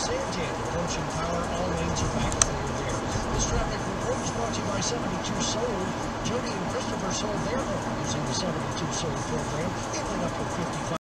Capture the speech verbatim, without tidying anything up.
Santander, Ocean Power, all lanes are back forward there. This traffic report is brought to you by seventy-two Sold. Jody and Christopher sold their home using the seventy-two Sold program. It went up from fifty-five.